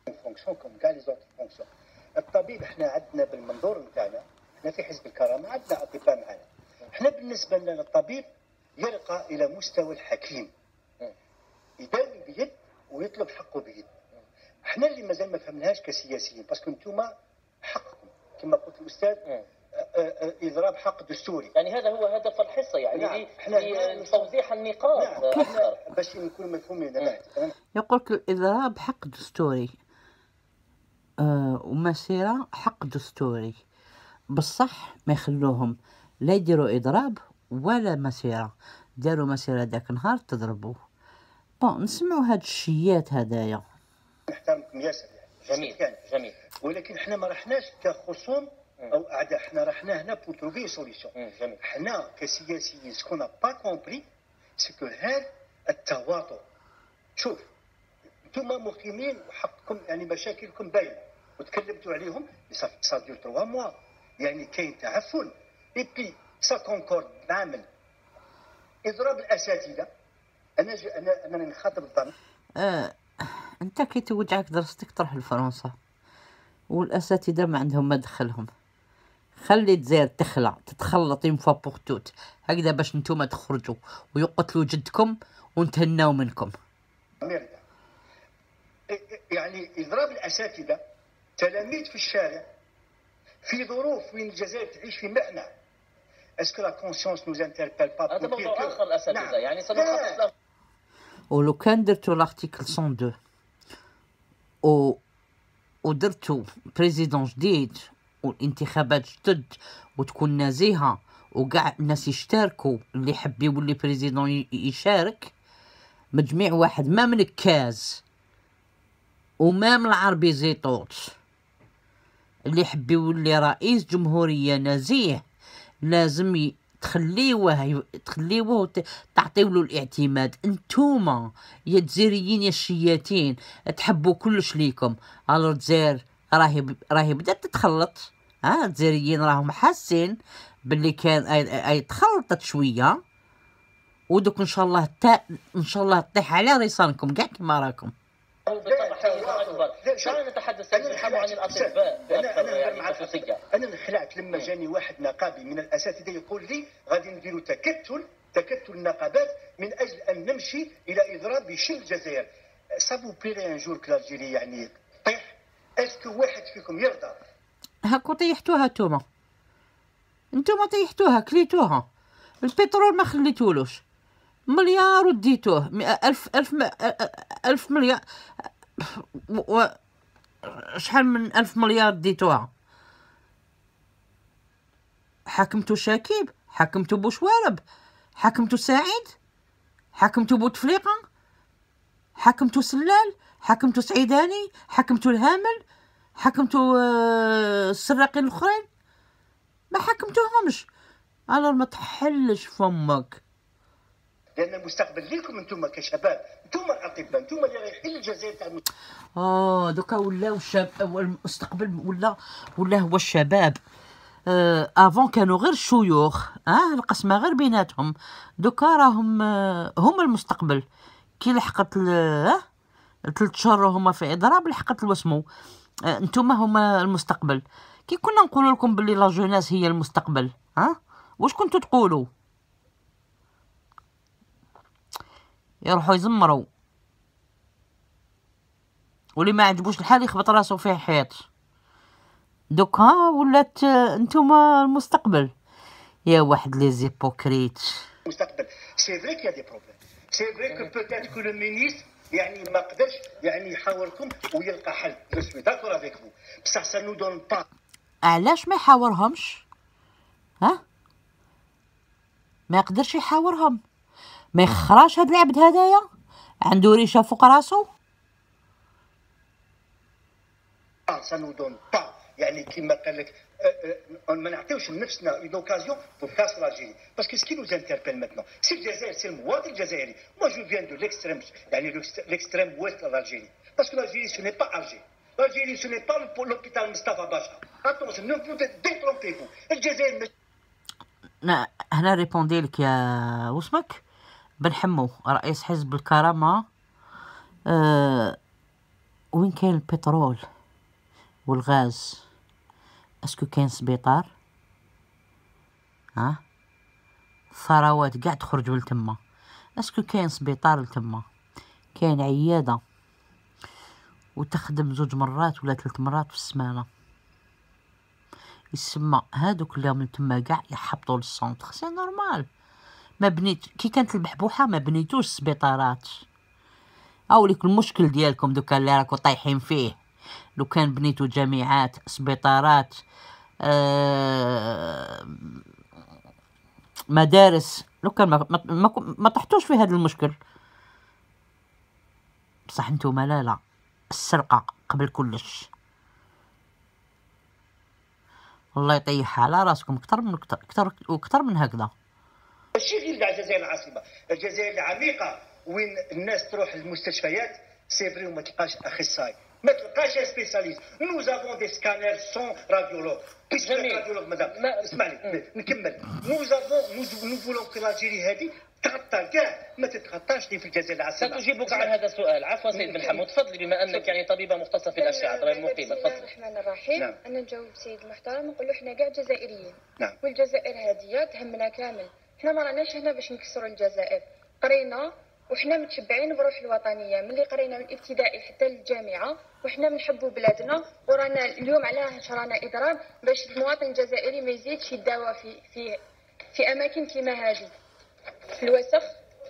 فونكسيون كوم كاع لي زوت فونكسيون. الطبيب احنا عندنا بالمنظور نتاعنا، احنا في حزب الكرامه عندنا اطباء معنا. احنا بالنسبه لنا الطبيب يرقى الى مستوى الحكيم، يداوي بيد ويطلب حقه بيد. احنا اللي مازال ما فهمناهاش كسياسيين، باسكو نتوما حقكم كما قلت الاستاذ اضراب حق دستوري. يعني هذا هو هدف الحصه، يعني لتوضيح النقاط. نعم. باش نكون مفهومين. يقولك الإضراب حق دستوري ومسيرة حق دستوري، بالصح ما يخلوهم لا يديروا إضراب ولا مسيرة. داروا مسيرة ذاك النهار تضربوه. بون نسمعوا هاد الشيات هدايا. نحترمكم ياسر يعني. جميل. ولكن احنا ما رحناش كخصوم او اعداء، احنا رحنا هنا بور تروفي سوليسيون. احنا كسياسيين سكون با كومبري سكو هذا التواطؤ. شوف انتم مقيمين وحقكم، يعني مشاكلكم باينه وتكلمتوا عليهم، سا دير 3 موا، يعني كاين تعفن ايبي سا كونكورد نعمل اضراب الاساتذه. انا نخاطب الضمير. انت كي توجعك دراستك تروح لفرنسا، والاساتذه ما عندهم ما دخلهم. خلي الجزائر تخلع تتخلط اون فوا بوغ توت هكذا باش نتوما تخرجوا ويقتلوا جدكم ونتهناو منكم. يعني اضراب الاساتذه، تلاميذ في الشارع في ظروف وين الجزائر تعيش في محنه. اسكو لا كونسيونس نوز انتربيل با؟ هذا موضوع اخر الاساتذه. نعم. يعني سنخصص له. ولو كان درتو لارتيكل 102 ودرتو بريزيدون جديد والانتخابات جدد وتكون نزيهه وكاع الناس يشتركوا، اللي يحب يولي بريزيدون يشارك، مجميع واحد ما من كاز وما من العربي زيطوط، اللي يحب يولي رئيس جمهوريه نزيه لازم تخليوه تعطيو له الاعتماد. انتوما يا الجزائريين يا الشياتين تحبوا كلش ليكم. الو الجزائر راهي بدات تتخلط. الجزائريين راهم حاسين باللي كان اي تخلطت شويه، ودوك ان شاء الله تطيح على ريصانكم كاع كما راكم. شنو نتحدث عن الاطباء باكثر يعني خصوصيه. انا انخلعت لما جاني واحد نقابي من الاساتذه يقول لي غادي نديروا تكتل النقابات من اجل ان نمشي الى اضراب يشل الجزائر. سافو بيري ان جور كلالجيري يعني طيح. اسكو واحد فيكم يرضى؟ هاكو طيحتوها انتوما طيحتوها كليتوها. البترول ما خليتولوش، مليار وديتوه. ألف مليار شحال من 1000 مليار ديتوها. حكمتو شاكيب، حكمتو بوشوارب، حكمتو سعيد، حكمتو بوتفليقة، حكمتو سلال، حكمتو سعيداني، حكمتو الهامل، حكمتو السراقين الاخرين، ما حكمتوهمش. الو ما تحلش فمك، لان المستقبل ليكم انتم كشباب، انتم الاطباء، انتم اللي رايحين للجزائر تاع دوكا ولاو الشباب، المستقبل ولا هو الشباب. افون كانوا غير الشيوخ، القسمه غير بيناتهم. دوكا راهم هم المستقبل. كي لحقت 3 شهور هما في اضراب، لحقت الوسمو. انتم هما المستقبل. كي كنا نقول لكم باللي لا جوناس هي المستقبل، واش كنتو تقولوا؟ يروحوا يزمروا، واللي ما عجبوش الحال يخبط راسو فيه حيط. دوكا ولات نتوما المستقبل. يا واحد لي زيبوكريت. المستقبل سي فري كي دي بروبليم، سي فري كو بوتيت كو لو مينيستر يعني ما قدرش يعني يحاوركم ويلقى حل. جو سوي داكور افيك فو، بصح سا نو دون با. علاش ما يحاورهمش؟ ما يقدرش يحاورهم؟ ما يخراش هاد العبد هدايا؟ عنده ريشه فوق راسو؟ سانو دون با، يعني كيما قال لك ما نعطيوش لنفسنا اون اوكازيون بور كاس لاجيري، باسكو سكي نوز انتربيل ماتنون سي الجزائر، سي المواطن الجزائري. مو جو فيان دو ليكستريم، يعني ليكستريم ويست لالجيري، باسكو لالجيري سو ني با الجي، لالجيري سو ني با لوبيتال مصطفى باشا. اتونسيون نو بو ديترومبيفو. الجزائر هنا ريبوندي لك يا واسمك بن حمو رئيس حزب الكرامه. وين كاين البترول والغاز، اسكو كاين سبيطار؟ ها الثروات قاع تخرج لتما، اسكو كاين سبيطار لتما؟ كاين عياده وتخدم 2 مرات ولا 3 مرات في السمانه، يسمى هادوك اللي من تما قاع يحبطوا للسونتر. سي نورمال، ما بنيت كي كانت البحبوحه ما بنيتوش سبيطارات. او ليك المشكل ديالكم دوكا اللي راكو طايحين فيه، لو كان بنيتو جامعات سبيطارات مدارس، لو كان ما طحتوش في هذا المشكل. بصح نتوما لا السرقه قبل كلش. الله يطيحها على راسكم اكثر من هكذا. ماشي غير كاع الجزائر العاصمه، الجزائر العميقه وين الناس تروح للمستشفيات سي فري وما تلقاش اخصائي، ما تلقاش سبيسياليست. نو زافون دي سكانير سون راديولوج. بيسك راديولوج مدام اسمعني نكمل. نو زافون نو فولون في لاجيري هذه تغطى كاع ما تتغطاش لي في الجزائر العاصمه. سأجيبك عن هذا السؤال. عفوا سيد بن حمود، تفضلي بما انك يعني طبيبه مختصه في الاشعه طبيبه مقيمه. بسم الله الرحمن الرحيم. نعم. انا نجاوب سيد المحترم نقول له احنا كاع جزائريين. نعم. والجزائر هذه تهمنا كامل. احنا ما راناش هنا باش نكسروا الجزائر، قرينا وحنا متشبعين بروح الوطنيه ملي قرينا من الابتدائي حتى للجامعه، وحنا بنحبوا بلادنا. ورانا اليوم علاش رانا اضراب باش المواطن الجزائري ما يزيدش يداوى في اماكن كيما هذه، في الوسخ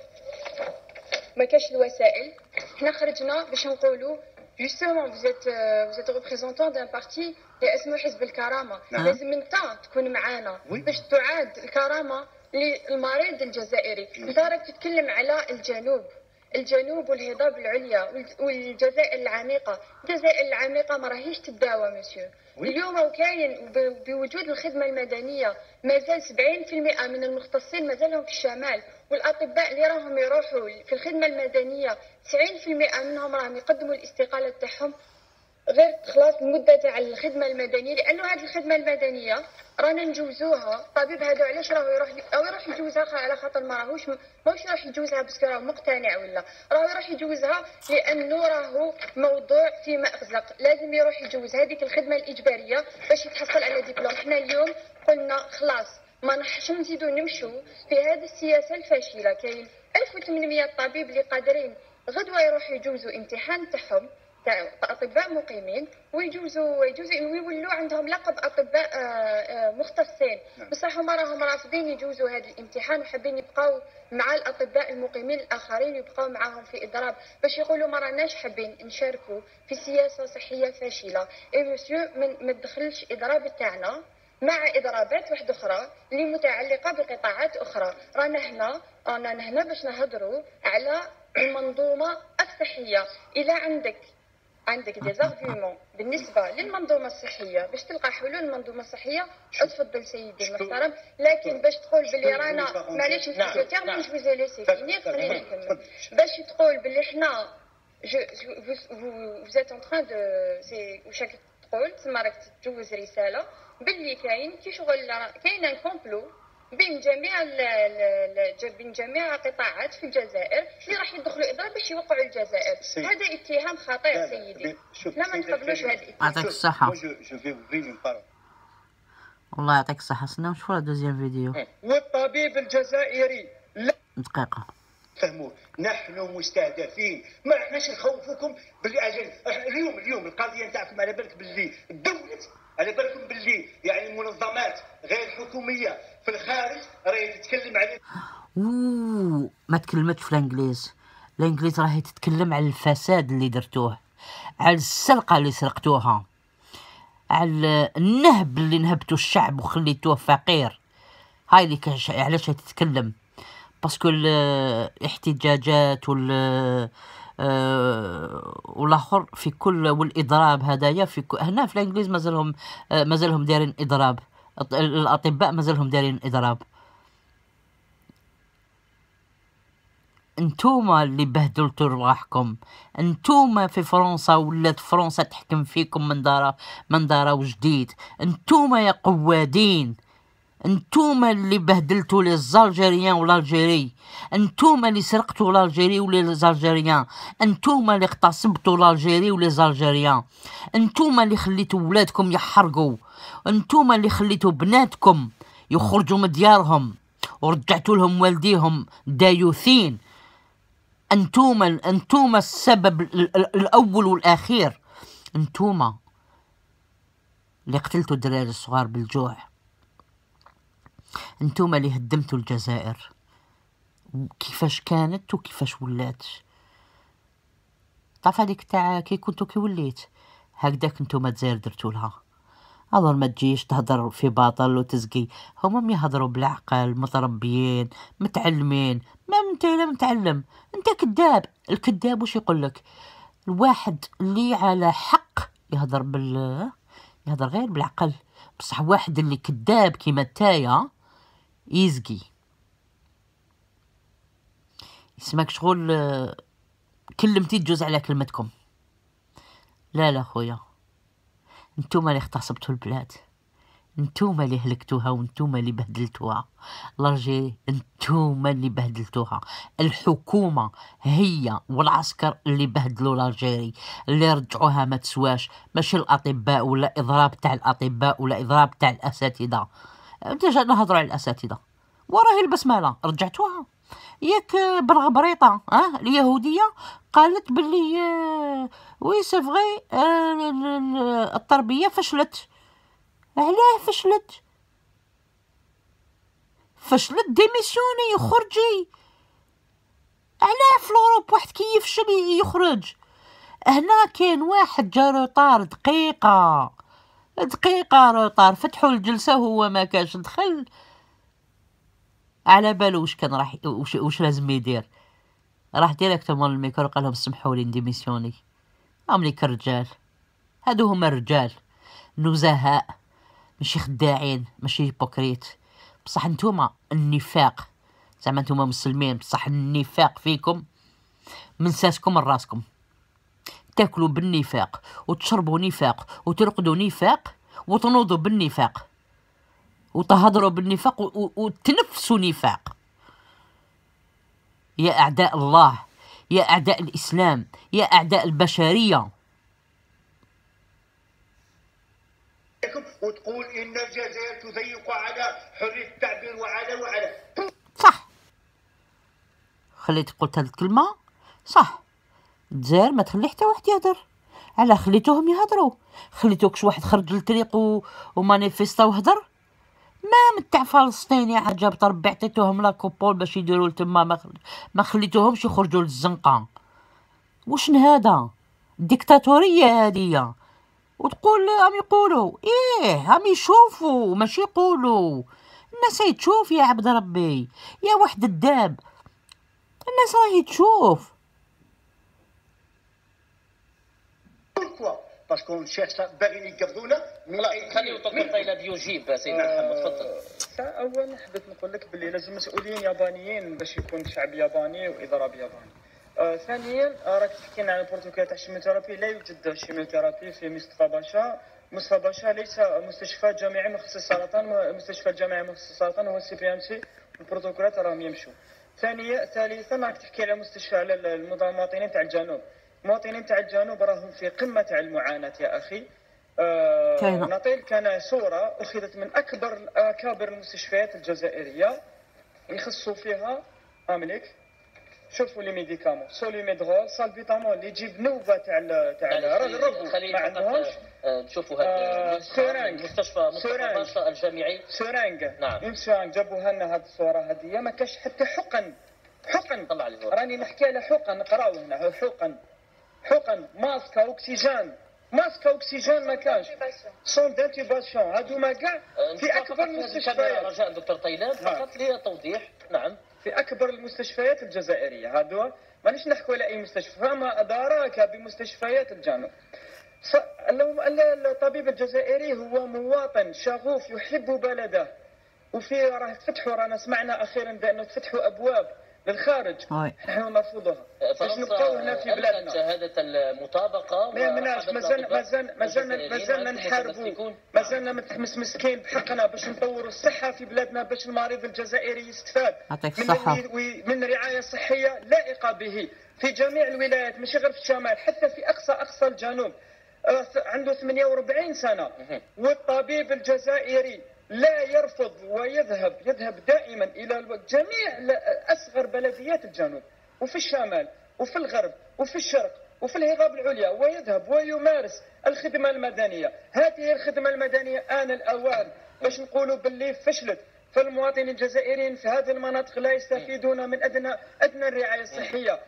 ما كاش الوسائل. حنا خرجنا باش نقولوا justement vous êtes représentant d'un parti اللي اسمه حزب الكرامه. لازم انت تكون معانا باش تعاد الكرامه للمريض الجزائري. انت راك تتكلم على الجنوب والهضاب العليا والجزائر العميقه. الجزائر العميقه ما راهيش تداوى مسيو. اليوم وكاين بوجود الخدمه المدنيه مازال 70% من المختصين مازالهم في الشمال، والاطباء اللي راهم يروحوا في الخدمه المدنيه 90% منهم راهم يقدموا الاستقاله تاعهم غير خلاص المده تاع الخدمه المدنيه، لانه هذه الخدمه المدنيه رانا نجوزوها. الطبيب هذا علاش راهو يروح يجوزها على خاطر ماهوش يروح يجوزها باسكو راهو مقتنع، ولا راهو يروح يجوزها لانه راهو موضوع في مأزق. لازم يروح يجوز هذيك الخدمه الاجباريه باش يتحصل على دبلوم. احنا اليوم قلنا خلاص ما نحش نزيدو نمشوا في هذه السياسه الفاشله. كاين 1800 طبيب اللي قادرين غدوه يروحوا يجوزوا امتحان تاعهم تاع اطباء مقيمين ويجوزوا ويولوا عندهم لقب اطباء مختصين. بصح هما راهم رافضين يجوزوا هذا الامتحان وحابين يبقاو مع الاطباء المقيمين الاخرين ويبقاو معاهم في اضراب باش يقولوا ما راناش حابين نشاركوا في سياسه صحيه فاشله. اي مسيو ما تدخلش اضراب تاعنا مع اضرابات واحده اخرى اللي متعلقه بقطاعات اخرى. رانا هنا باش نهضروا على المنظومه الصحيه. الى عندك دي زارغيومون بالنسبه للمنظومه الصحيه باش تلقى حلول المنظومه الصحيه، تفضل سيدي المحترم. لكن باش تقول باللي رانا معليش تيرمين جو فيزي ليسي فينير خليني نكمل. باش تقول باللي حنا vous êtes en train de سي واش تقول تما راك تجوز رساله باللي كاين كي شغل كاين ان كومبلو بين جميع قطاعات في الجزائر اللي راح يدخلوا اضراب باش يوقعوا الجزائر. هذا اتهام خطير سيدي، لا ما نقبلوش هذا الاتهام. يعطيك الصحة. والله يعطيك الصحة. سنة نشوفوا لا دوزيام فيديو. والطبيب الجزائري دقيقة فهموا نحن مستهدفين. ما احناش نخوفوكم باللي اجل اليوم القضيه نتاعكم على بالك باللي الدوله على بالكم باللي يعني منظمات غير حكوميه في الخارج راهي تتكلم على ما تكلمتش في الانجليز راهي تتكلم على الفساد اللي درتوه، على السرقه اللي سرقتوها، على النهب اللي نهبتوا الشعب وخليتوه فقير. هاي اللي علاش تتكلم باسكو الاحتجاجات والاخر في كل والاضراب هدايا في هنا في الانجليز مازالهم دايرين اضراب. الاطباء مازالهم دايرين اضراب. انتوما اللي بهدلتوا رواحكم، انتوما في فرنسا ولات فرنسا تحكم فيكم من دارة وجديد. انتوما يا قوادين انتوما اللي بهدلتوا لي الزالجيريان والالجيري، انتوما اللي سرقتوا الالجيري ولي زالجيريان، انتوما اللي اغتصبتوا الالجيري ولي زالجيريان، انتوما اللي خليتوا ولادكم يحرقوا، انتوما اللي خليتوا بناتكم يخرجوا من ديارهم ورجعتوا لهم والديهم دايوثين. انتوما السبب الاول والاخير، انتوما اللي قتلتوا الدراري الصغار بالجوع، انتوما اللي هدمتوا الجزائر كيفاش كانت وكيفاش ولات. تعرف هذيك تاع كي كنتو كي وليت هكذاك نتوما الجزائر درتو لها. اظن ما تجيش تهضر في باطل وتزقي، هما يهضروا بالعقل، متربيين متعلمين. ما انت لا متعلم، انت كذاب. الكذاب وش يقول لك؟ الواحد اللي على حق يهضر يهضر غير بالعقل، بصح واحد اللي كذاب كيما تايا يزقي. يسمعك شغل كلمتي تجوز على كلمتكم. لا خويا، انتوما اللي اغتصبتوا البلاد، انتوما اللي هلكتوها وانتوما اللي بهدلتوها. الجيري انتوما اللي بهدلتوها، الحكومة هي والعسكر اللي بهدلوا الجيري، اللي رجعوها ما تسواش. ماشي الاطباء ولا اضراب تاع الاطباء ولا اضراب تاع الاساتذة. انت نهضروا على الاساتذة وراهي البسملة رجعتوها. ياك بالغبريطة اليهودية قالت باللي وي سي فغي التربية فشلت. علاه فشلت ديميسيوني يخرجي. علاه في الأوروب واحد كي يفشل يخرج؟ هنا كاين واحد جا روطار دقيقة روطار، فتحوا الجلسة وهو ما كاش دخل على بالو واش كان راح واش لازم يدير. راح ديريكتومون الميكرو قال لهم سمحوا لي نديميسيوني. امليك الرجال هادو هما الرجال نزهاء، ماشي خداعين، ماشي هيبوكريت. بصح نتوما النفاق، زعما نتوما مسلمين بصح النفاق فيكم من ساسكم لراسكم. تاكلوا بالنفاق وتشربوا نفاق وترقدوا نفاق وتنوضوا بالنفاق وتهضروا بالنفاق وتنفسوا نفاق. يا أعداء الله، يا أعداء الإسلام، يا أعداء البشرية. وتقول إن الجزائر تضيق على حرية التعبير وعلى صح، خليت قلت هاد الكلمة صح. الجزائر ما تخلي حتى واحد يهدر. على خليتوهم يهضروا؟ خليتوكش واحد خرج للطريق ومانيفيستا وهدر؟ ما متاع فلسطيني عجب ربي عطيتوهم لاكوبول باش يديروا لتما، ما خليتوهمش يخرجوا للزنقه. وشن هذا؟ ديكتاتوريه هذه. وتقول هم يقولوا هم يشوفوا ماشي يقولوا. الناس هي تشوف يا عبد ربي، يا واحد الداب، الناس راهي تشوف. باسكو الشيخ باغيين يقبضونا. خليو دكتور طيلب يجيب سيدنا محمد، تفضل. اولا حبيت نقول لك باللي لازم مسؤولين يابانيين باش يكون شعب ياباني واضراب ياباني. ثانيا راك تحكينا عن البروتوكول تاع الشيميوثيرابي. لا يوجد الشيميوثيرابي في مصطفى باشا. مصطفى باشا ليس مستشفى جامعي مخصص السرطان، مستشفى الجامعي مخصص السرطان هو السي بي ام سي، والبروتوكولات راهم يمشوا. ثالثا راك تحكي على مستشفى على المواطنين تاع الجنوب. المواطنين تاع الجنوب راهم في قمه تاع المعاناه يا اخي. نعطيك كان صوره اخذت من اكابر المستشفيات الجزائريه يخصوا فيها امليك. شوفوا لي ميديكامون سوليميدرول سالبيتامول اللي يجيب نوبه تاع الربو ما عندهمش. نشوفوا هذا مستشفى باشا الجامعي سورانغ. نعم سورانغ جابوها لنا هذه الصوره هذه. ما كاش حتى حقن طلع لي راني نحكي على حقن. نقراو هنا حقن ماسك اوكسجين ما كانش. سون دانتيباسيون هادو ما كاع في اكبر المستشفيات. رجاء دكتور طيلب فقط لي توضيح. نعم في اكبر المستشفيات الجزائريه هادو. مانيش نحكوا على اي مستشفى، فما ادراك بمستشفيات الجنوب. الطبيب الجزائري هو مواطن شغوف يحب بلده. وفي رانا سمعنا اخيرا بانه تفتحوا ابواب للخارج وي. نحن نرفضها باش نبقاو هنا في بلادنا. شهادة المطابقة ما مناش مازالنا نحاربوا، مازالنا متمسكين بحقنا باش نطوروا الصحة في بلادنا، باش المريض الجزائري يستفاد يعطيك الصحة. من رعاية صحية لائقة به في جميع الولايات، ماشي غير في الشمال، حتى في أقصى الجنوب. عنده 48 سنة والطبيب الجزائري لا يرفض ويذهب دائما إلى جميع أصغر بلديات الجنوب وفي الشمال وفي الغرب وفي الشرق وفي الهضاب العليا، ويذهب ويمارس الخدمة المدنية. هذه الخدمة المدنية آن الأوان باش نقولوا باللي فشلت، فالمواطنين الجزائريين في هذه المناطق لا يستفيدون من أدنى الرعاية الصحية.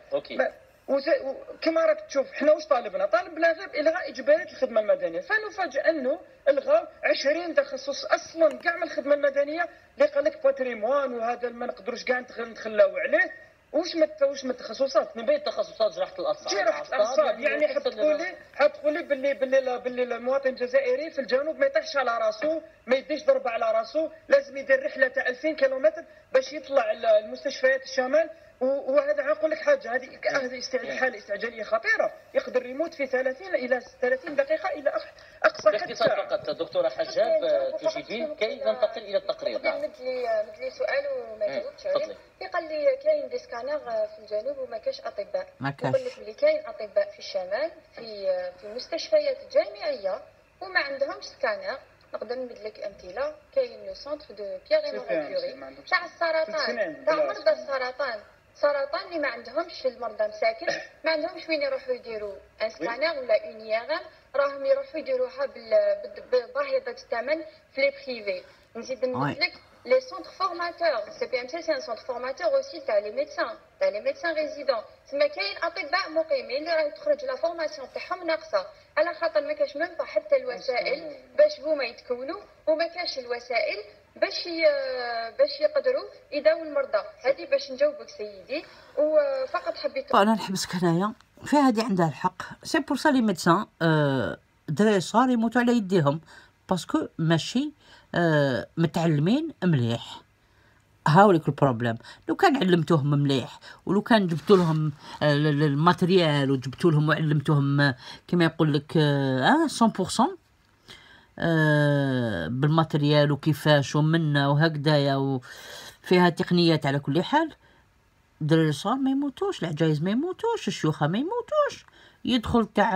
كما راك تشوف حنا واش طالبنا غير الغاء اجباريه الخدمه المدنيه، فنفاجئ انه الغاء 20 تخصص اصلا كاع من الخدمه المدنيه اللي قال لك باتريمون، وهذا ما نقدروش كاع نتخلاو عليه. واش من التخصصات؟ من بين التخصصات جراحة الأعصاب. جراحة الأعصاب يعني حتقولي باللي المواطن الجزائري في الجنوب ما يطيحش على راسو، ما يديش ضربة على راسو، لازم يدير رحلة تاع 2000 كيلومتر باش يطلع المستشفيات الشمال. وهذا نقول لك حاجه، هذه حاله استعجاليه خطيره، يقدر يموت في 30 الى 30 دقيقه الى اقصى حد ساعه. فقط دكتوره حجاب تجيبين كي ننتقل الى التقرير. نعم. مدلي سؤال وما جاوبتش عليه. قال لي كاين دي سكانر في الجنوب وما كاش اطباء. نقول لك بلي كاين اطباء في الشمال في مستشفيات جامعيه وما عندهمش سكانر. نقدر نمد لك امثله، كاين لو سونتر دو بيير ايمون كوري تاع السرطان، تاع مرضى السرطان اللي ما عندهمش المرضى مساكن، ما عندهمش وين يروحوا يديروا ان سكانر ولا اون ييرام، راهم يروحوا يديروها بباهظه الثمن في لي بريفي. نزيد نقول لك لي سونتر فورماتور، سي بي ام سي سي ان سونتر فورماتور اوسي تاع لي ميدسان ريزيدون. تما كاين اطباء مقيمين اللي راهي تخرج لا فورماسيون تاعهم ناقصه، على خاطر ما كاش ميم حتى الوسائل باش هما يتكونوا، وما كاش الوسائل باش يقدروا يداووا المرضى. هذه باش نجاوبك سيدي، وفقط حبيت انا نحبسك هنايا في هذه عندها الحق. سي بور سا لي ميدسان دراري صغار يموتوا على يديهم باسكو ماشي متعلمين مليح. هاوليك البروبليم. لو كان علمتوهم مليح، ولو كان جبتوا لهم الماتريال وجبتوا لهم وعلمتوهم كما يقول لك 100% بالماتريال وكيفاش ومنا وهكذايا، وفيها تقنيات على كل حال، الدراري صغار ما يموتوش، العجايز ما يموتوش، الشيوخه ما يموتوش. يدخل تاع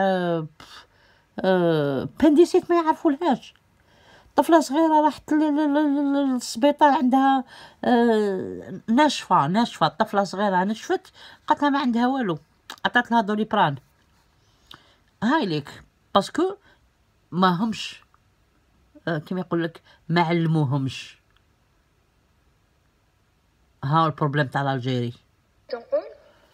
بنديسيت ما يعرفولهاش. طفله صغيره راحت للسبيطار عندها ناشفه، طفله صغيره نشفت، قالت لها ما عندها والو، عطات لها دوليبران. هاي ليك باسكو ما همش كما يقول لك ما علموهمش. ها البروبليم تاع الجيري. تنقول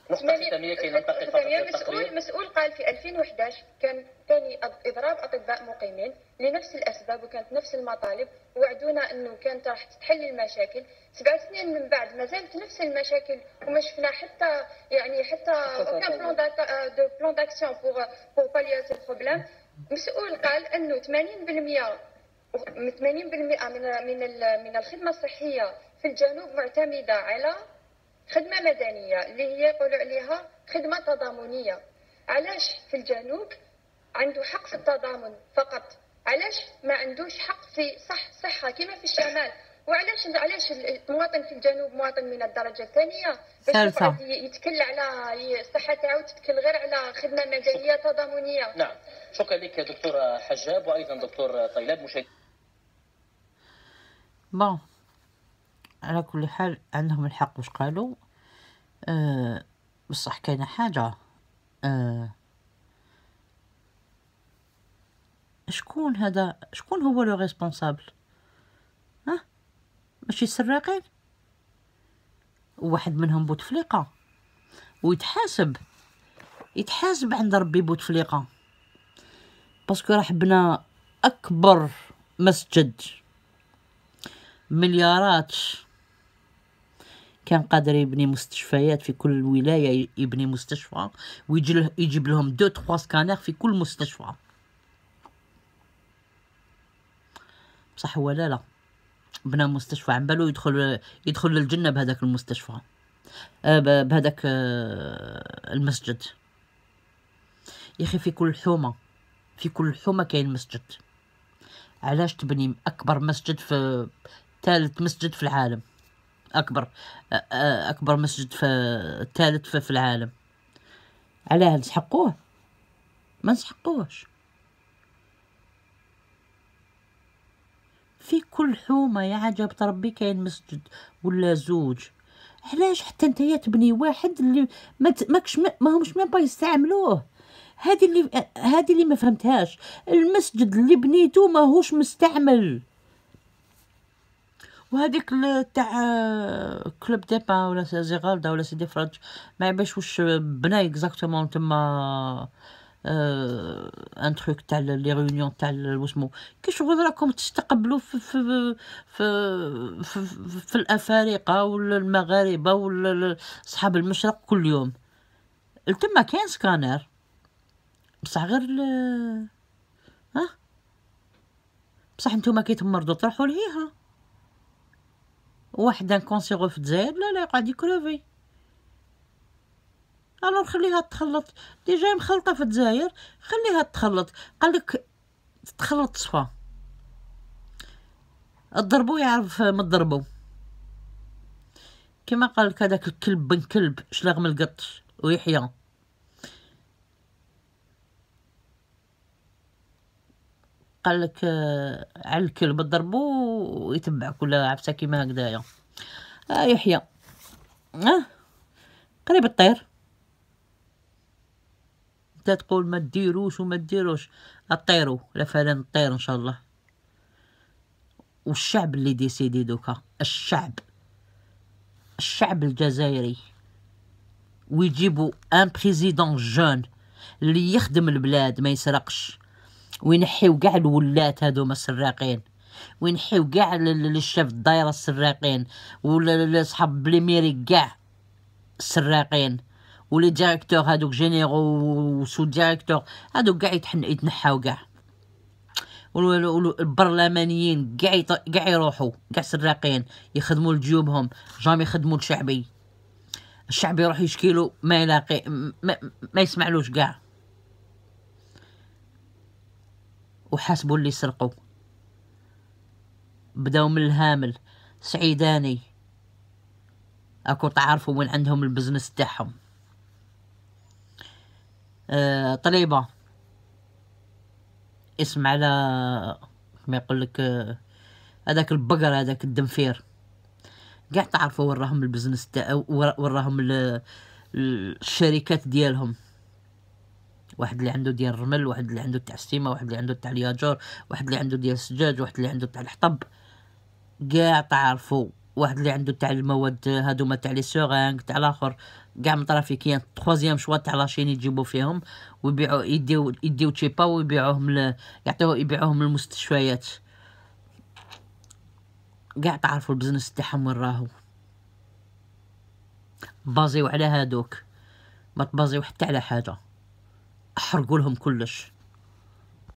مسؤول قال في 2011 كان ثاني اضراب اطباء مقيمين لنفس الاسباب وكانت نفس المطالب، وعدونا انه كانت راح تتحل المشاكل. 7 سنين من بعد ما زالت نفس المشاكل، وما شفنا حتى aucun بلان داكسيون بور بالير سي بروبليم. مسؤول قال انه 80% من الخدمه الصحيه في الجنوب معتمده على خدمة مدنية اللي هي يقولوا عليها خدمة تضامنية. علاش في الجنوب عنده حق في التضامن فقط؟ علاش ما عندوش حق في صحة كما في الشمال؟ وعلاش المواطن في الجنوب مواطن من الدرجة الثانية باش يتكل على الصحة تاعو تتكل غير على خدمة مدنية تضامنية؟ نعم، شكرا لك دكتورة حجاب وأيضا دكتور طيلاب. بون على كل حال عندهم الحق واش قالوا. بصح كاينه حاجه، شكون هو لو ريسبونسابل؟ ماشي السراقين؟ واحد منهم بوتفليقه ويتحاسب عند ربي بوتفليقه، باسكو راح بنى اكبر مسجد مليارات، كان قادر يبني مستشفيات في كل ولاية، يبني مستشفى ويجيب لهم 2-3 سكانر في كل مستشفى. بصح هو لا بنى مستشفى عم بالو يدخل للجنة بهذاك المستشفى. بهذاك المسجد. يا اخي في كل حومه، في كل حومه كاين مسجد. علاش تبني اكبر مسجد في ثالث مسجد في العالم، اكبر مسجد في الثالث في العالم، علاه نسحقوه؟ ما نسحقوهش. في كل حومه يا عجب ربي كاين مسجد ولا زوج. علاش حتى نتايا تبني واحد اللي ما همش ما يستعملوه؟ هذه اللي ما فهمتهاش. المسجد اللي بنيتو ماهوش مستعمل. وهذيك تاع كلوب دي با ولا زيغالدا ولا سيدي فرج ما عرفش واش بنا اكزاكتومون تما ان تروك تاع لي ريونيون تاع واسمو كي شغل راكم تستقبلوا في الافارقه ولا المغاربه ولا اصحاب المشرق كل يوم. تما كاين سكانر بصح غير بصح نتوما كي تمرضوا تروحوا لهيها. واحد انكونسيغو في الجزائر لا يقعد يكروفي. الو خليها تخلط، ديجا مخلطه في الجزائر، خليها تخلط. قالك تخلط صفا، الضربو يعرف ما تضربو. كما قالك هذاك الكلب بن كلب شلاغ من القط ويحيى. قالك على الكلب تضربو ويتبعك ولا عفسه كيما هكذايا. يحيى قريب الطير. انت تقول ما ديروش وما ديروش، الطيرو لا فعلا الطير ان شاء الله. والشعب اللي ديسيدي دوكا، الشعب الجزائري، ويجيبوا ان بريزيدون جون اللي يخدم البلاد ما يسرقش، وينحيو كاع الولات هادوما السراقين، وينحيو كاع الشاف الدايره السراقين ولا صحاب بليميري كاع السراقين، ولي ديريكتور هادوك جينيرو وسو ديريكتور هادوك كاع يتنحاو كاع، البرلمانيين كاع يروحوا كاع سراقين يخدموا لجيوبهم، جامي يخدموا الشعبي. الشعب يروح يشكيلو ما يلاقي ما يسمعلوش كاع. وحاسبوا اللي سرقوا. بداو من الهامل سعيداني، اكو تعرفوا وين عندهم البزنس تاعهم. طليبه اسم على ما يقول لك هذاك البقر هذاك الدنفير، كاع تعرفوا وين راهم البزنس تاع وين راهم الشركات ديالهم. واحد اللي عنده ديال الرمل، واحد اللي عنده تاع السيما، واحد اللي عنده تاع الياجور، واحد اللي عنده ديال السجاج، واحد اللي عنده تاع الحطب. كاع تعرفوا واحد اللي عنده تاع المواد هادوما تاع لي سورانغ تاع الاخر، كاع مطرافيكيين تخوازيام شوا تاع لاشين يجيبوا فيهم ويبيعوا، يديو تشيبا ويبيعوهم يبيعوهم للمستشفيات. كاع تعرفوا البزنس تاعهم وين راهو. بازيو على هادوك، ما تبازيو حتى على حاجه، احرقوا لهم كلش.